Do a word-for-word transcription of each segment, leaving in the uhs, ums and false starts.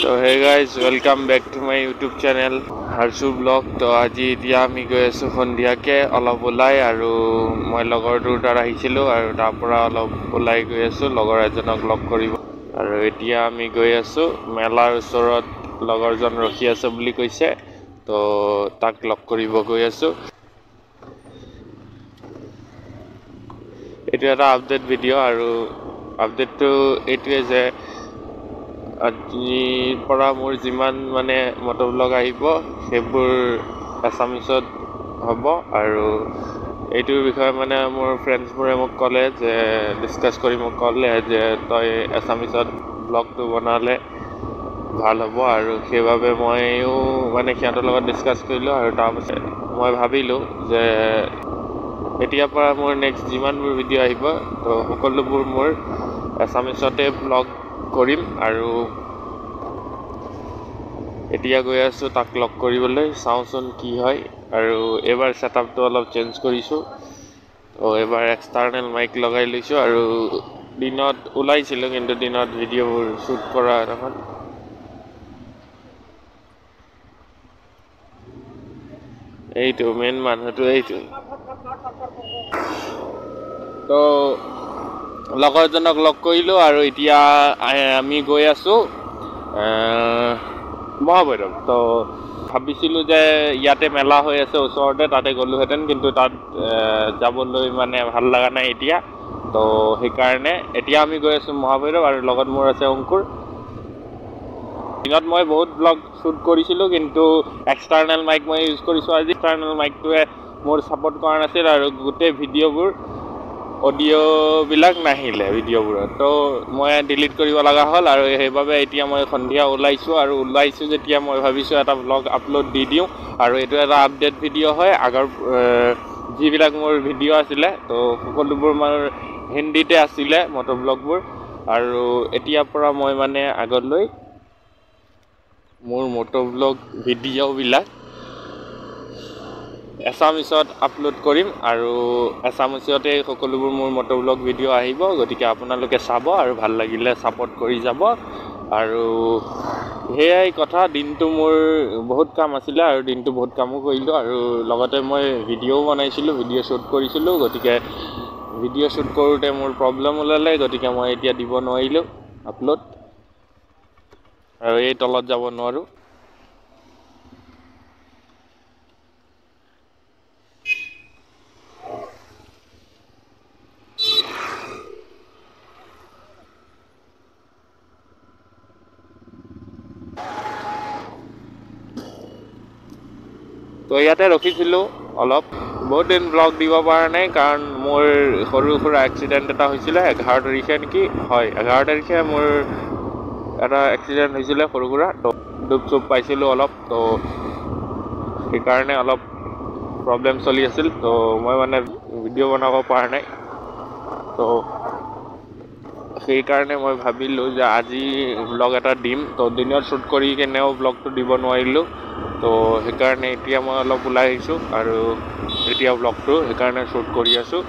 So hey guys, welcome back to my YouTube channel Harshu Vlog. তো আজি এতিয়া আমি গৈ আছো সন্ধিয়াকে অলপ ওলাই আৰু মই লগৰ দুটাৰ আহিছিলো আৰু তাৰ পৰা অলপ ওলাই গৈ আছো লগৰ এজনক লগ কৰিব আৰু এতিয়া আমি গৈ আছো মেলাৰ ওচৰত লগৰজন ৰখি আছে বুলি কৈছে তো তাক লগ কৰিব গৈ আছো এটা এটা আপডেট ভিডিও আৰু আপডেটটো এইটোৱে যে আজিৰ পৰা মোৰ যিমান মানে মটো ব্লগ আহিব সেইবোৰ এছামিছত হ'ব আৰু এইটোৰ বিষয়ে মানে মোৰ ফ্ৰেণ্ডছবোৰে মোক ক'লে যে ডিছকাছ কৰি মোক ক'লে যে তই এছামিছত ব্লগটো বনালে ভাল হ'ব আৰু সেইবাবে মইও মানে সিহঁতৰ লগত ডিছকাছ কৰিলোঁ আৰু তাৰপিছত মই ভাবিলোঁ যে এতিয়াৰ পৰা মোৰ নেক্সট যিমানবোৰ ভিডিঅ' আহিব তো সকলোবোৰ মোৰ এছামিছতে ব্লগ কৰিম আৰু এতিয়া গৈ আছো তাক লগ কৰিবলৈ চাওঁচোন কি হয় আৰু এবাৰ সেটআপটো অলপ চেঞ্জ কৰিছো তো এবাৰ এক্সটাৰ্নেল মাইক লগাই লৈছো আৰু দিনত ওলাইছিল কিন্তু দিনত ভিডিঅ'বোৰ শুট কৰা নহয় এইটো মেইন মানুহটো এইটো তো লগৰজনক লগ কৰিলো আৰু এতিয়া আমি গৈ আছো মহাভৈৰৱ তো ভাবিছিলো যে ইয়াতে মেলা হৈ আছে ওচৰতে তাতে গ'লোহেঁতেন কিন্তু তাত যাবলৈ মানে ভাল লগা নাই এতিয়া তো সেইকাৰণে এতিয়া আমি গৈ আছো মহাভৈৰৱ আৰু লগত মোৰ আছে অংকুৰ দিনত মই বহুত ব্লগ শ্বুট কৰিছিলো কিন্তু এক্সটাৰ্নেল মাইক মই ইউজ কৰিছো আজি এক্সটাৰ্নেল মাইকটোৱে মোৰ ছাপোৰ্ট কৰা নাছিল আৰু গোটেই ভিডিঅ'বোৰ অডিঅ'বিলাক নাহিলে ভিডিঅ'বোৰত তো মই ডিলিট কৰিব লগা হ'ল আৰু সেইবাবে এতিয়া মই সন্ধিয়া ওলাইছোঁ আৰু ওলাইছোঁ যেতিয়া মই ভাবিছোঁ এটা ব্লগ আপলোড দি দিওঁ আৰু এইটো এটা আপডেট ভিডিঅ' হয় আগৰ যিবিলাক মোৰ ভিডিঅ' আছিলে তো সকলোবোৰ মোৰ হিন্দীতে আছিলে মটো ব্লগবোৰ আৰু এতিয়াৰ পৰা মই মানে আগলৈ মোৰ মটো ব্লগ ভিডিঅ'বিলাক এছামিছত আপলোড কৰিম আৰু এছামিছতে সকলোবোৰ মোৰ মটো ব্লগ ভিডিঅ' আহিব গতিকে আপোনালোকে চাব আৰু ভাল লাগিলে ছাপোৰ্ট কৰি যাব আৰু সেয়াই কথা দিনটো মোৰ বহুত কাম আছিলে আৰু দিনটো বহুত কামো কৰিলোঁ আৰু লগতে মই ভিডিঅ'ও বনাইছিলোঁ ভিডিঅ' শ্বুট কৰিছিলোঁ গতিকে ভিডিঅ' শ্বুট কৰোঁতে মোৰ প্ৰব্লেম ওলালে গতিকে মই এতিয়া দিব নোৱাৰিলোঁ আপলোড আৰু এই তলত যাব নোৱাৰোঁ তো ইয়াতে ৰখিছিলোঁ অলপ বহুত দিন ব্লগ দিব পৰা নাই কাৰণ মোৰ সৰু সুৰা এক্সিডেণ্ট এটা হৈছিলে এঘাৰ তাৰিখে নেকি হয় এঘাৰ তাৰিখে মোৰ এটা এক্সিডেণ্ট হৈছিলে সৰু সুৰা তো দুখ চুপ পাইছিলোঁ অলপ তো সেইকাৰণে অলপ প্ৰব্লেম চলি আছিল তো মই মানে ভিডিঅ' বনাব পৰা নাই তো সেইকাৰণে মই ভাবিলোঁ যে আজি ব্লগ এটা দিম তো দিনত শ্বুট কৰি কেনেও ব্লগটো দিব নোৱাৰিলোঁ তো সেইকাৰণে এতিয়া মই অলপ ওলাই আহিছোঁ আৰু এতিয়া ব্লগটো সেইকাৰণে শ্বুট কৰি আছোঁ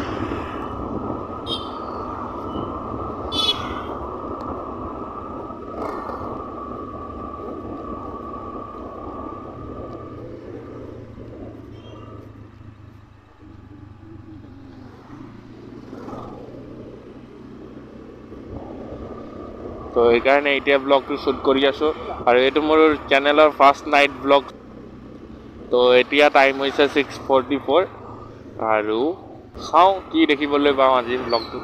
তো সেইকাৰণে এতিয়া ব্লগটো শ্বুট কৰি আছোঁ আৰু এইটো মোৰ চেনেলৰ ফাৰ্ষ্ট নাইট ব্লগ তো এতিয়া টাইম হৈছে ছিক্স ফৰ্টি ফ'ৰ আৰু চাওঁ কি দেখিবলৈ পাওঁ আজি ব্লগটো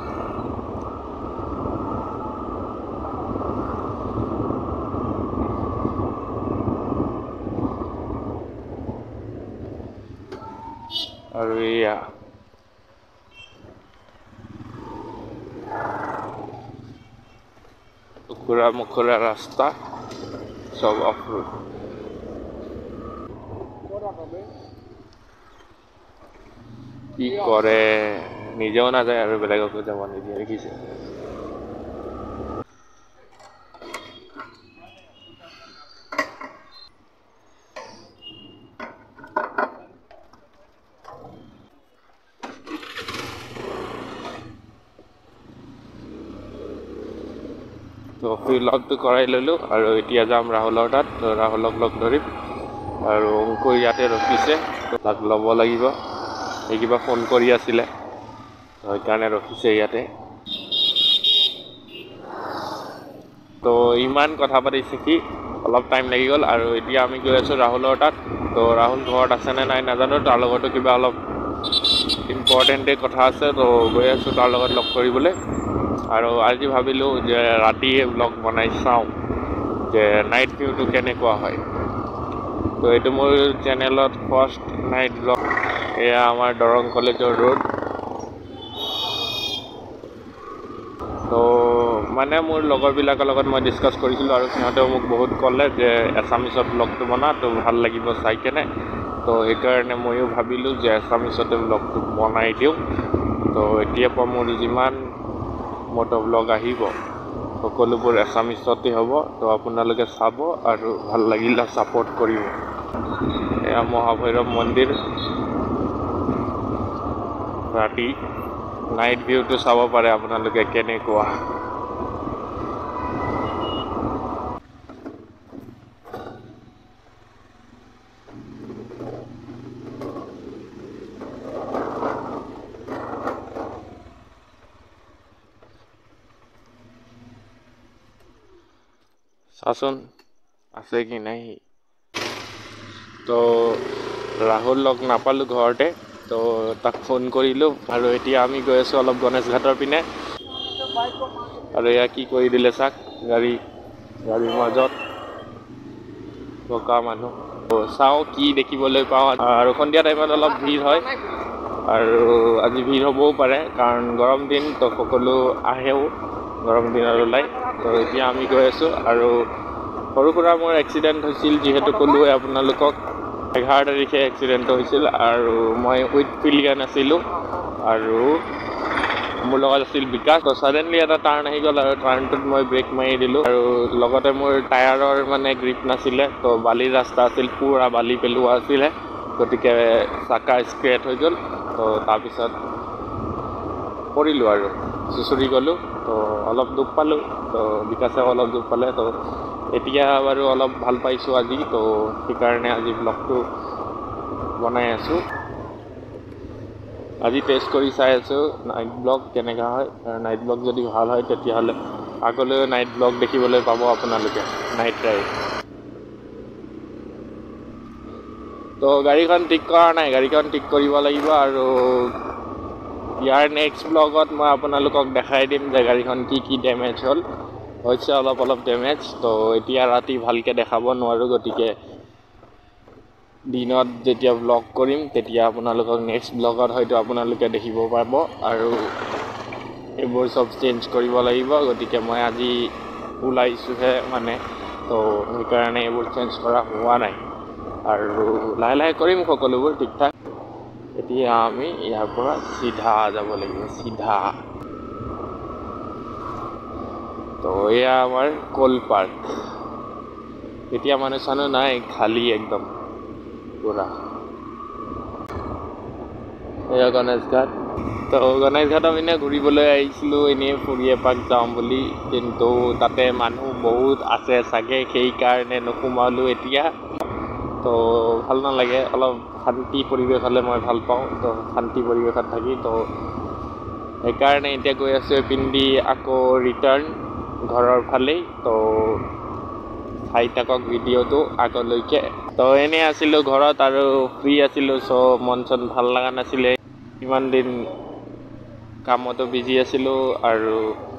আৰু এয়া টুকুৰা মুকুৰা ৰাস্তা চব অফ ৰোড কি কৰে নিজেও নাযায় আৰু বেলেগকো যাব নিদিয়ে দেখিছে তো ভ্লগটো কৰাই ল'লোঁ আৰু এতিয়া যাম ৰাহুলৰ তাত। তো ৰাহুলক লগ ধৰিম আৰু অংকু ইয়াতে ৰখিছে, তাক ল'ব লাগিব। এই কিবা ফোন কৰি আছিলে, তো সেইকাৰণে ৰখিছে ইয়াতে। তো ইমান কথা পাতিছে কি অলপ টাইম লাগি গ'ল আৰু এতিয়া আমি গৈ আছোঁ ৰাহুলৰ তাত। তো ৰাহুল ঘৰত আছেনে নাই নাজানো, তাৰ লগতো কিবা অলপ ইম্পৰ্টেণ্টেই কথা আছে। তো গৈ আছোঁ তাৰ লগত লগ কৰিবলৈ। আৰু আজি ভাবিলোঁ যে ৰাতিয়ে ব্লগ বনাই চাওঁ যে নাইট ভিউটো কেনেকুৱা হয়। তো এইটো মোৰ চেনেলত ফাৰ্ষ্ট নাইট ব্লগ। এয়া আমাৰ দৰং কলেজৰ ৰোড। তো মানে মোৰ লগৰবিলাকৰ লগত মই ডিছকাছ কৰিছিলোঁ আৰু সিহঁতেও মোক বহুত ক'লে যে এছামিছত ব্লগটো বনা, তো ভাল লাগিব চাই কেনে। তো সেইকাৰণে ময়ো ভাবিলোঁ যে এছামিছতে ব্লগটো বনাই দিওঁ। তো এতিয়াৰ পৰা মোৰ যিমান মটো ব্লগ আহিব সকলোবোৰ এছামিছতে হ'ব। তো আপোনালোকে চাব আৰু ভাল লাগিলে ছাপোৰ্ট কৰিব। এয়া মহাভৈৰৱ মন্দিৰ, ৰাতি নাইট ভিউটো চাব পাৰে আপোনালোকে কেনেকুৱা। চাচোন আছে কি নাই। তো ৰাহুল লগ নাপালোঁ ঘৰতে, তো তাক ফোন কৰিলোঁ আৰু এতিয়া আমি গৈ আছোঁ অলপ গণেশ ঘাটৰ পিনে। আৰু এয়া কি কৰি দিলে চাক, গাড়ী গাড়ীৰ মাজত বকা মানুহ। তো চাওঁ কি দেখিবলৈ পাওঁ। আৰু সন্ধিয়া টাইমত অলপ ভিৰ হয় আৰু আজি ভিৰ হ'বও পাৰে, কাৰণ গৰম দিন তো সকলো আহেও গৰম দিনত ওলাই। তো এতিয়া আমি গৈ আছোঁ আৰু সৰু সুৰা মোৰ এক্সিডেণ্ট হৈছিল, যিহেতু ক'লোৱে আপোনালোকক এঘাৰ তাৰিখে এক্সিডেণ্ট হৈছিল আৰু মই উইথ পিলিয়ান আছিলোঁ আৰু মোৰ লগত আছিল বিকাশ। তো ছাডেনলি এটা টাৰ্ণ আহি গ'ল আৰু টাৰ্ণটোত মই ব্ৰেক মাৰি দিলোঁ আৰু লগতে মোৰ টায়াৰৰ মানে গ্ৰিপ নাছিলে। তো বালিৰ ৰাস্তা আছিল, পূৰা বালি পেলোৱা আছিলে, গতিকে চাকা স্ক্ৰেচ হৈ গ'ল। তো তাৰপিছত পৰিলোঁ আৰু চুচুৰি গ'লোঁ। তো অলপ দুখ পালোঁ, তো বিকাশেও অলপ দুখ পালে। তো এতিয়া বাৰু অলপ ভাল পাইছোঁ আজি। তো সেইকাৰণে আজি ব্লগটো বনাই আছোঁ। আজি টেষ্ট কৰি চাই আছোঁ নাইট ব্লগ কেনেকুৱা হয়। নাইট ব্লগ যদি ভাল হয় তেতিয়াহ'লে আগলৈ নাইট ব্লগ দেখিবলৈ পাব আপোনালোকে, নাইট ড্ৰাইভ। তো গাড়ীখন ঠিক কৰা নাই, গাড়ীখন ঠিক কৰিব লাগিব আৰু ইয়াৰ নেক্সট ব্লগত মই আপোনালোকক দেখাই দিম যে গাড়ীখন কি কি ডেমেজ হ'ল। হৈছে অলপ অলপ ডেমেজ। তো এতিয়া ৰাতি ভালকৈ দেখাব নোৱাৰোঁ, গতিকে দিনত যেতিয়া ব্লগ কৰিম তেতিয়া আপোনালোকক নেক্সট ব্লগত হয়তো আপোনালোকে দেখিব পাব। আৰু এইবোৰ চব চেঞ্জ কৰিব লাগিব, গতিকে মই আজি ওলাইছোঁহে মানে, তো সেইকাৰণে এইবোৰ চেঞ্জ কৰা হোৱা নাই আৰু লাহে লাহে কৰিম সকলোবোৰ ঠিক ঠাক। এতিয়া আমি ইয়াৰ পৰা চিধা যাব লাগিব, চিধা। তো এয়া আমাৰ কল পাৰ্ক। এতিয়া মানুহ চানুহ নাই, খালী একদম পুৰা। এয়া গণেশ ঘাট। তো গণেশ ঘাটৰ পিনে ঘূৰিবলৈ আহিছিলোঁ, এনেই ফুৰি এপাক যাওঁ বুলি, কিন্তু তাতে মানুহ বহুত আছে চাগে, সেইকাৰণে নোসোমালোঁ এতিয়া। তো ভাল নালাগে, অলপ শান্তি পৰিৱেশ হ'লে মই ভাল পাওঁ। তো শান্তি পৰিৱেশত থাকি, তো সেইকাৰণে এতিয়া গৈ আছোঁ এইপিনেদি আকৌ ৰিটাৰ্ণ ঘৰৰ ফালেই। তো চাই থাকক ভিডিঅ'টো আগলৈকে। তো এনেই আছিলোঁ ঘৰত আৰু ফ্ৰী আছিলোঁ, চ' মন চন ভাল লগা নাছিলে। ইমান দিন কামতো বিজি আছিলোঁ আৰু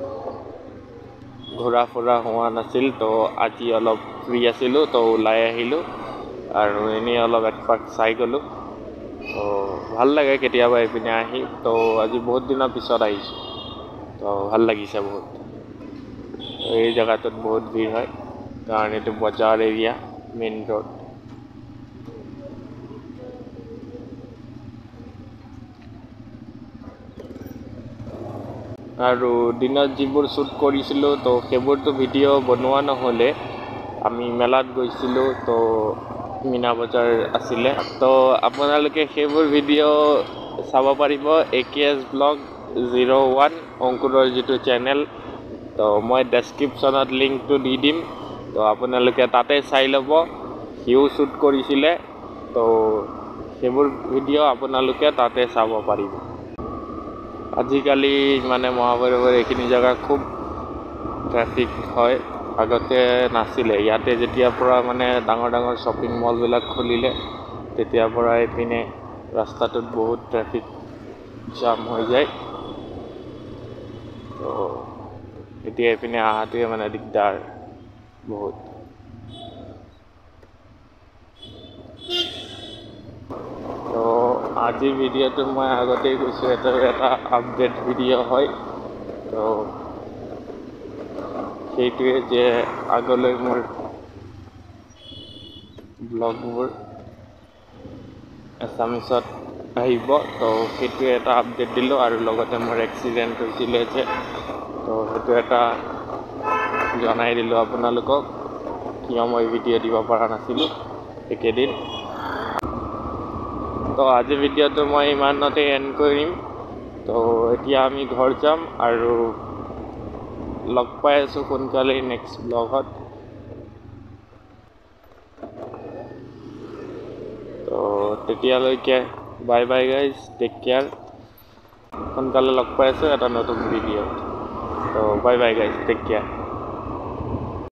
ঘূৰা ফুৰা হোৱা নাছিল। তো আজি অলপ ফ্ৰী আছিলোঁ, তো ওলাই আহিলোঁ আৰু এনেই অলপ একপাক চাই গ'লোঁ। তো ভাল লাগে কেতিয়াবা এইপিনে আহি। তো আজি বহুত দিনৰ পিছত আহিছোঁ, তো ভাল লাগিছে বহুত। এই জেগাটোত বহুত ভিৰ হয়, কাৰণ এইটো বজাৰ এৰিয়া, মেইন ৰোড। আৰু দিনত যিবোৰ শ্বুট কৰিছিলোঁ, তো সেইবোৰতো ভিডিঅ' বনোৱা নহ'লে। আমি মেলাত গৈছিলোঁ, তো মীনা বজাৰ আছিলে। তো আপোনালোকে সেইবোৰ ভিডিঅ' চাব পাৰিব A K S vlog zero' one অংকুৰৰ যিটো চেনেল, তো মই ডেছক্ৰিপশ্যনত লিংকটো দি দিম, তো আপোনালোকে তাতে চাই ল'ব। সিও শ্বুট কৰিছিলে, তো সেইবোৰ ভিডিঅ' আপোনালোকে তাতে চাব পাৰিব। আজিকালি মানে মহাভৈৰৱৰ এইখিনি জেগা খুব ট্ৰেফিক হয়, আগতে নাছিলে। ইয়াতে যেতিয়াৰ পৰা মানে ডাঙৰ ডাঙৰ শ্বপিং মলবিলাক খুলিলে, তেতিয়াৰ পৰা এইপিনে ৰাস্তাটোত বহুত ট্ৰেফিক জাম হৈ যায়। তো এতিয়া এইপিনে অহাটোৱে মানে দিগদাৰ বহুত। তো আজিৰ ভিডিঅ'টো মই আগতেই কৈছোঁ, এইটো এটা আপডেট ভিডিঅ' হয়। তো সেইটোৱে যে আগলৈ মোৰ ব্লগবোৰ এছামিছত আহিব, তো সেইটোৱে এটা আপডেট দিলোঁ। আৰু লগতে মোৰ এক্সিডেণ্ট হৈছিলে যে, তো সেইটো এটা জনাই দিলোঁ আপোনালোকক, কিয় মই ভিডিঅ' দিব পৰা নাছিলোঁ একেদিন। তো আজি ভিডিঅ'টো মই ইমানতে এণ্ড কৰিম। তো এতিয়া আমি ঘৰ যাম আৰু লগ পাই আছোঁ সোনকালেই নেক্সট ব্লগত। তো তেতিয়ালৈকে bye bye guys, take care. সোনকালে লগ পাই আছোঁ এটা নতুন ভিডিঅ'ত। তো bye bye guys, take care.